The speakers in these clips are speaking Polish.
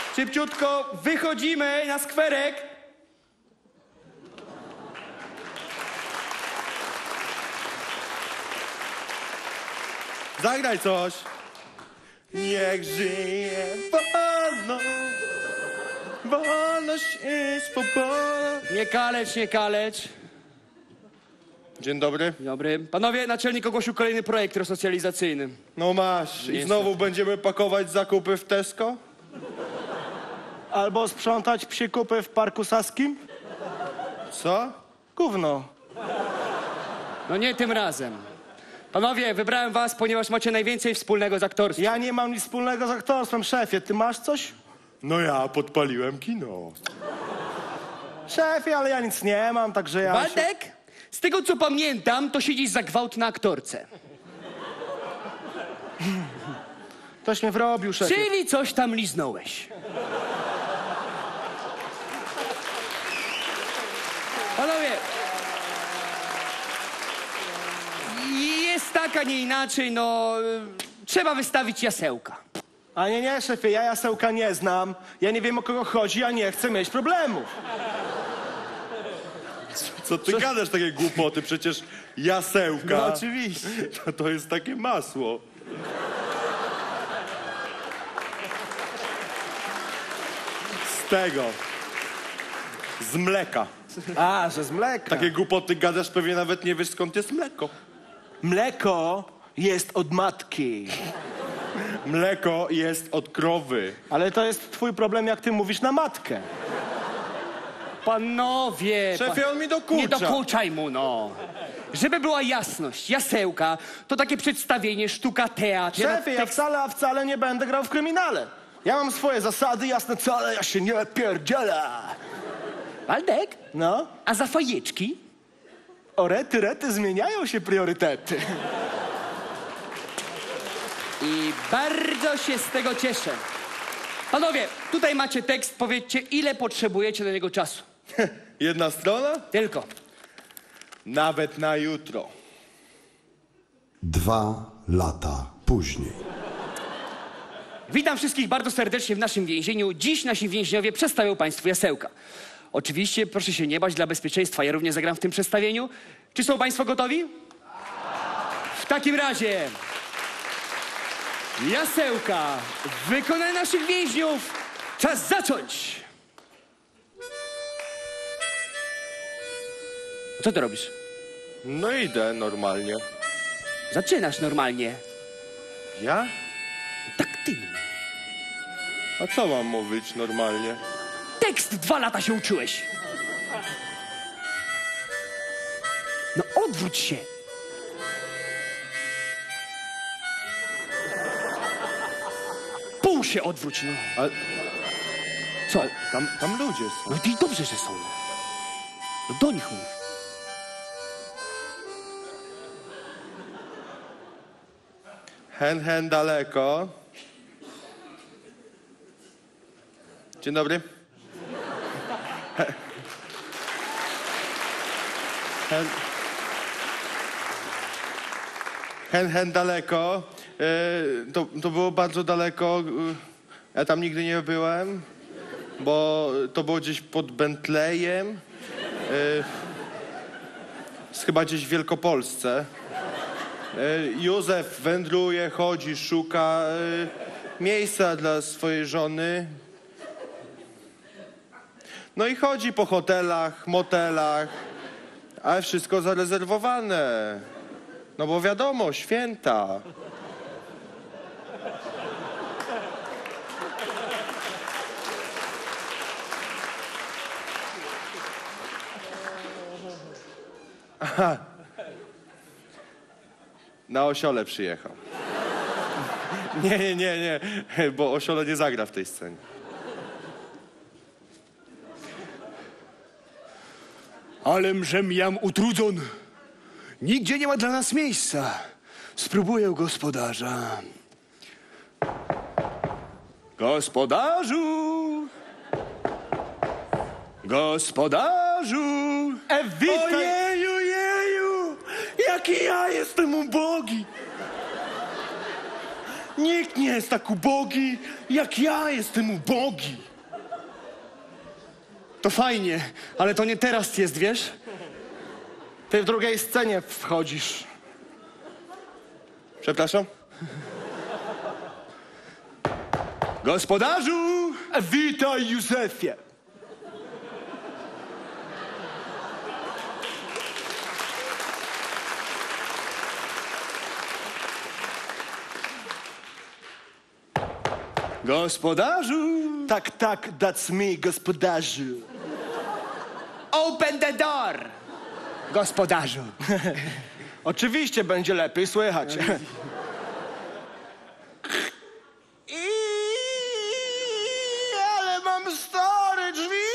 Szybciutko wychodzimy na skwerek. Zagraj coś. Niech żyje wolno. Wolność i swoboda. Nie kalecz, nie kalecz. Dzień dobry. Dobry. Panowie, naczelnik ogłosił kolejny projekt resocjalizacyjny. No masz. I znowu będziemy pakować zakupy w Tesco? Albo sprzątać psie kupy w Parku Saskim? Co? Gówno. No nie tym razem. Panowie, wybrałem was, ponieważ macie najwięcej wspólnego z aktorstwem. Ja nie mam nic wspólnego z aktorstwem, szefie. Ty masz coś? No ja podpaliłem kino. Szefie, ale ja nic nie mam, także ja... Waldek, z tego co pamiętam, to siedzisz za gwałt na aktorce. Ktoś mnie wrobił, szefie. Czyli coś tam liznąłeś. Panowie, jest tak, a nie inaczej, no... Trzeba wystawić jasełka. A nie, szefie, ja jasełka nie znam. Ja nie wiem, o kogo chodzi, a nie chcę mieć problemów. Co ty gadasz takie głupoty? Przecież jasełka... No oczywiście. To jest takie masło. Z tego. Z mleka. A, że z mleka. Takie głupoty gadasz, pewnie nawet nie wiesz, skąd jest mleko. Mleko jest od matki. Mleko jest od krowy. Ale to jest twój problem, jak ty mówisz na matkę. Panowie... Szefie, on mi dokucza. Nie dokuczaj mu, no. Żeby była jasność, jasełka to takie przedstawienie, sztuka, teatr. Szefie, ja wcale, a wcale nie będę grał w kryminale. Ja mam swoje zasady, jasne cele, ja się nie pierdzielę. Waldek, No? a za fajeczki? O rety, zmieniają się priorytety. I bardzo się z tego cieszę. Panowie, tutaj macie tekst, powiedzcie, ile potrzebujecie do niego czasu. Jedna strona? Tylko. Nawet na jutro. 2 lata później. Witam wszystkich bardzo serdecznie w naszym więzieniu. Dziś nasi więźniowie przedstawią państwu jasełka. Oczywiście, proszę się nie bać, dla bezpieczeństwa ja również zagram w tym przedstawieniu. Czy są państwo gotowi? W takim razie... Jasełka w wykonaniu naszych więźniów. Czas zacząć! Co ty robisz? No idę normalnie. Zaczynasz normalnie. Ja? Taktylnie. A co mam mówić normalnie? Tekst 2 lata się uczyłeś. No odwróć się. Pół się odwróć, no. Ale Co? tam ludzie są. No i dobrze, że są. No do nich mów. Hen daleko. Dzień dobry. Hen daleko. To było bardzo daleko. Ja tam nigdy nie byłem, bo to było gdzieś pod Bentleyem. Chyba gdzieś w Wielkopolsce. Józef wędruje, chodzi, szuka miejsca dla swojej żony. No i chodzi po hotelach, motelach, ale wszystko zarezerwowane. No bo wiadomo, święta. Aha. Na Osiole przyjechał. Nie, bo Osiole nie zagra w tej scenie. Alemżem jam utrudzon. Nigdzie nie ma dla nas miejsca. Spróbuję gospodarza. Gospodarzu! Gospodarzu! Witaj! Ojeju! Jaki ja jestem ubogi! Nikt nie jest tak ubogi, jak ja jestem ubogi. To fajnie, ale to nie teraz jest, wiesz? Ty w drugiej scenie wchodzisz. Przepraszam? Gospodarzu! Witaj, Józefie. Gospodarzu! Tak, that's me, gospodarzu. Open the door! Gospodarzu. Oczywiście będzie lepiej słychać. Ale mam stare drzwi!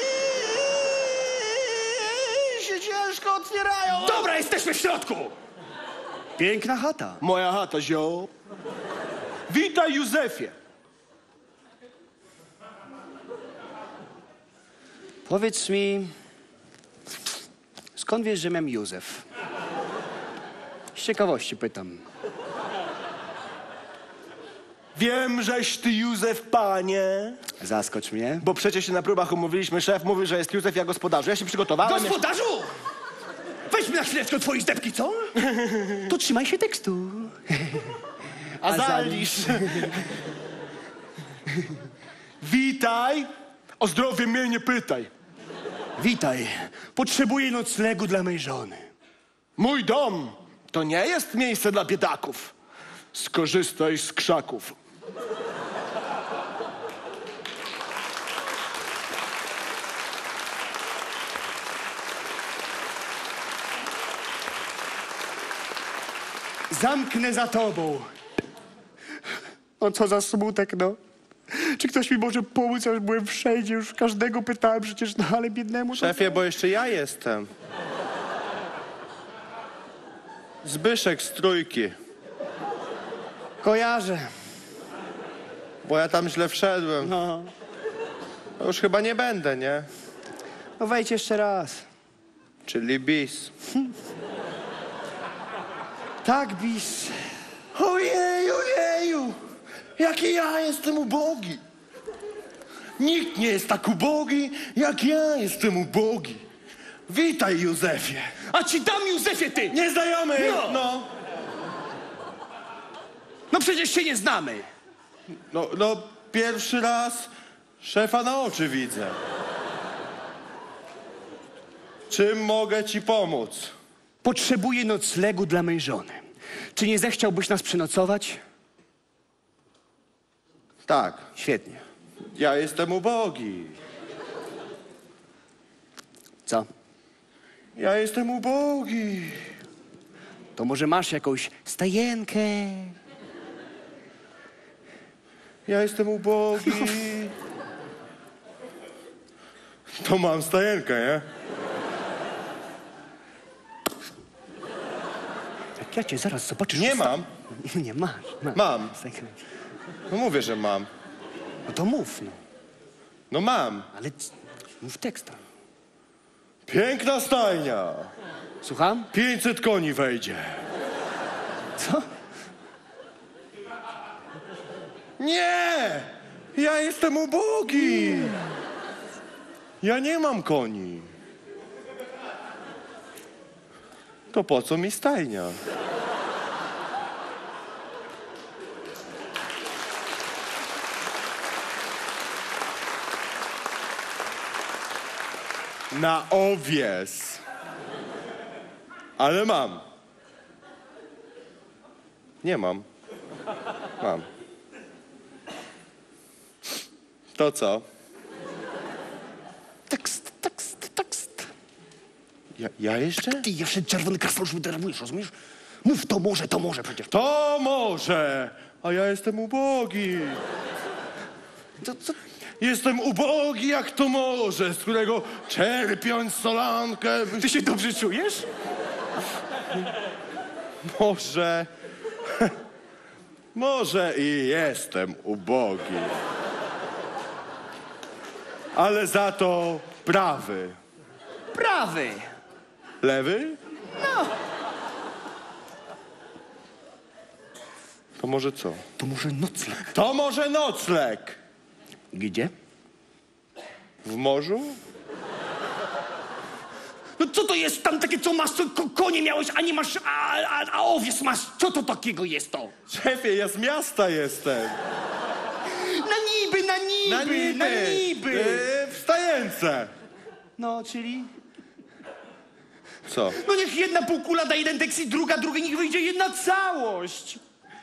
Się ciężko otwierają! Dobra, jesteśmy w środku! Piękna chata. Moja chata, zio. Witaj, Józefie. Powiedz mi, skąd wiesz, że miałem Józef? Z ciekawości pytam. Wiem, żeś ty Józef, panie. Zaskocz mnie. Bo przecież się na próbach umówiliśmy, szef mówi, że jest Józef, ja gospodarzu. Ja się przygotowałem. Gospodarzu! Weźmy na chwileczkę twojej zdepki, co? To trzymaj się tekstu. A zalisz. Witaj. O zdrowie mnie nie pytaj. Witaj. Potrzebuję noclegu dla mej żony. Mój dom to nie jest miejsce dla biedaków. Skorzystaj z krzaków. Zamknę za tobą. O, co za smutek, no. Czy ktoś mi może pomóc? Ja już byłem wszędzie, już każdego pytałem przecież, no ale biednemu to... Szefie, bo jeszcze ja jestem. Zbyszek z Trójki. Kojarzę. Bo ja tam źle wszedłem. No. To już chyba nie będę, nie? No wejdź jeszcze raz. Czyli bis. Tak, bis. Ojeju, ojeju. Jaki ja jestem ubogi. Nikt nie jest tak ubogi, jak ja jestem ubogi. Witaj, Józefie. A ci dam, Józefie, ty! Nieznajomy. No. No przecież się nie znamy. No, pierwszy raz szefa na oczy widzę. Czym mogę ci pomóc? Potrzebuję noclegu dla mej żony. Czy nie zechciałbyś nas przenocować? Tak, Świetnie. ja jestem ubogi. Co? Ja jestem ubogi. To może masz jakąś stajenkę? Ja jestem ubogi. To mam stajenkę, nie? Jak ja cię zaraz zobaczysz... Nie mam. Nie masz. Mam. Stajenkę. No mówię, że mam. No to mów, no. No mam. Ale mów tekst. Piękna stajnia. Słucham? 500 koni wejdzie. Co? Nie! Ja jestem ubogi. Ja nie mam koni. To po co mi stajnia? Na owies. Ale mam. Nie mam. Mam. To co? Tekst. Ja jeszcze? Ty jeszcze czerwony krasnolud już denerwujesz, rozumiesz? Mów, to może przecież. To może, a ja jestem ubogi. Co? Jestem ubogi jak to morze, z którego czerpiąc solankę. Ty się dobrze czujesz? Może, może i jestem ubogi. Ale za to prawy. Prawy. Lewy? No. To może co? To może nocleg. To może nocleg! Gdzie? W morzu? No co to jest tam takie, co masz, co konie miałeś, a nie masz, a owiec masz? Co to takiego jest to? Szefie, ja z miasta jestem. Na niby. W Stajence. No, czyli? Co? No niech jedna półkula da jeden tekst i druga, niech wyjdzie jedna całość.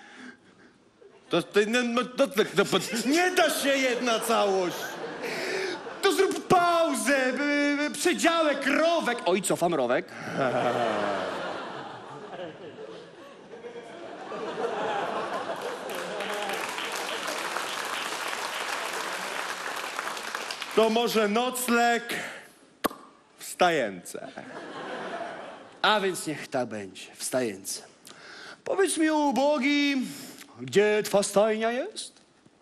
Nie da się jedna całość. To zrób pauzę, przedziałek, rowek. Oj, cofam rowek. To może nocleg w Stajence. A więc niech tak będzie, wstający. Powiedz mi, ubogi, gdzie twa stajnia jest?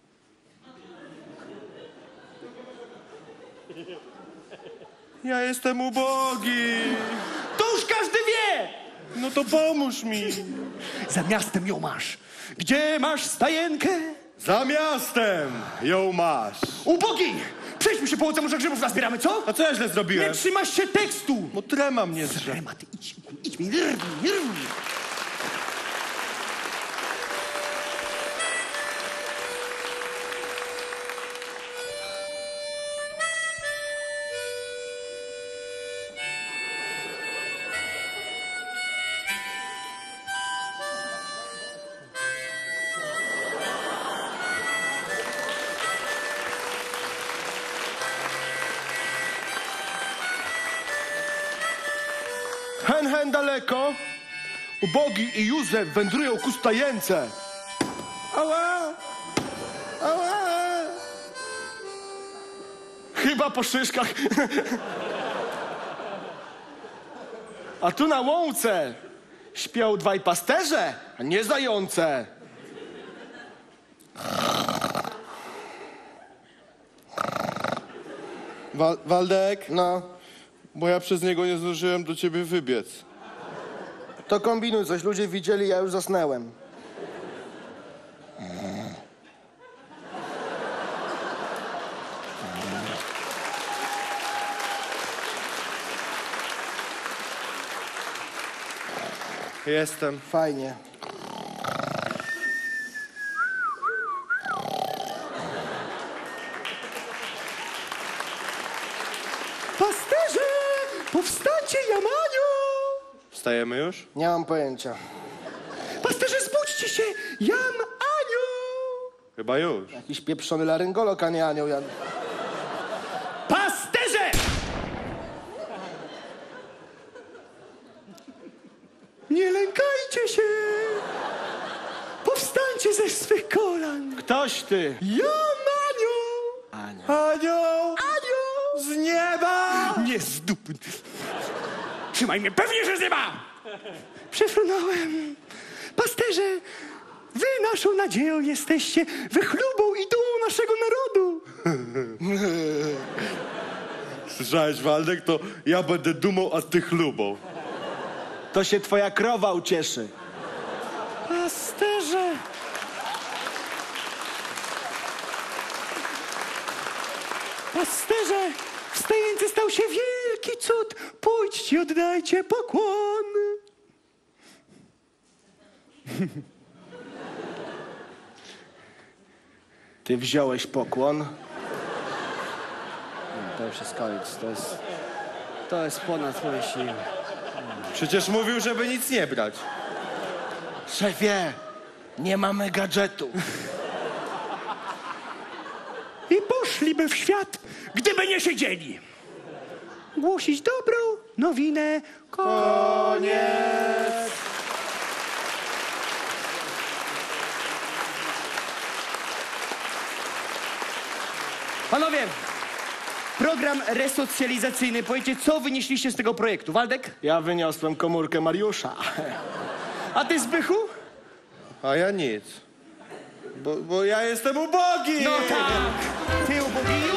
Ja jestem ubogi. To już każdy wie! No to pomóż mi. Za miastem ją masz. Gdzie masz stajenkę? Za miastem ją masz. Ubogi! Przejdźmy się po łące, może grzybów nazbieramy, co? A co ja źle Nie zrobiłem? trzymasz się tekstu! No trema mnie drze. Rematy, idź mi, rwij. Hen daleko, ubogi i Józef wędrują ku stajence. Ała! Ała! Chyba po szyszkach. A tu na łące śpią dwaj pasterze, a nie zające. Waldek, No, bo ja przez niego nie zdążyłem do ciebie wybiec. to kombinuj coś, ludzie widzieli, ja już zasnęłem. Jestem. Fajnie. Pasterze! Powstańcie, Jamaniu! Wstajemy już? Nie mam pojęcia. Pasterze, zbudźcie się! Aniu! Chyba już. Jakiś pieprzony laryngolog, a nie anioł. Pasterze! Nie lękajcie się! Powstańcie ze swych kolan! Ktoś ty. Jamaniu! Anioł! Aniu! Z nieba! Nie z dupy. Trzymaj mnie, pewnie, że z nieba! Przefrunąłem. Pasterze, wy naszą nadzieją jesteście, wy chlubą i dumą naszego narodu. Słyszałeś, Waldek? To ja będę dumą, a ty chlubą. To się twoja krowa ucieszy. Pasterze. Pasterze, w Stajence stał się wielki cud. Pójdźcie, oddajcie pokłon. Ty wziąłeś pokłon. To już jest koniec, to jest ponad moje siły. Przecież mówił, żeby nic nie brać. Szefie, nie mamy gadżetu. I poszliby w świat, gdyby nie siedzieli. Głosić dobrą nowinę. Koniec. Panowie, program resocjalizacyjny. Powiedzcie, co wynieśliście z tego projektu? Waldek? Ja wyniosłem komórkę Mariusza. A ty, Zbychu? A ja nic. Bo ja jestem ubogi! No tak. Ty ubogi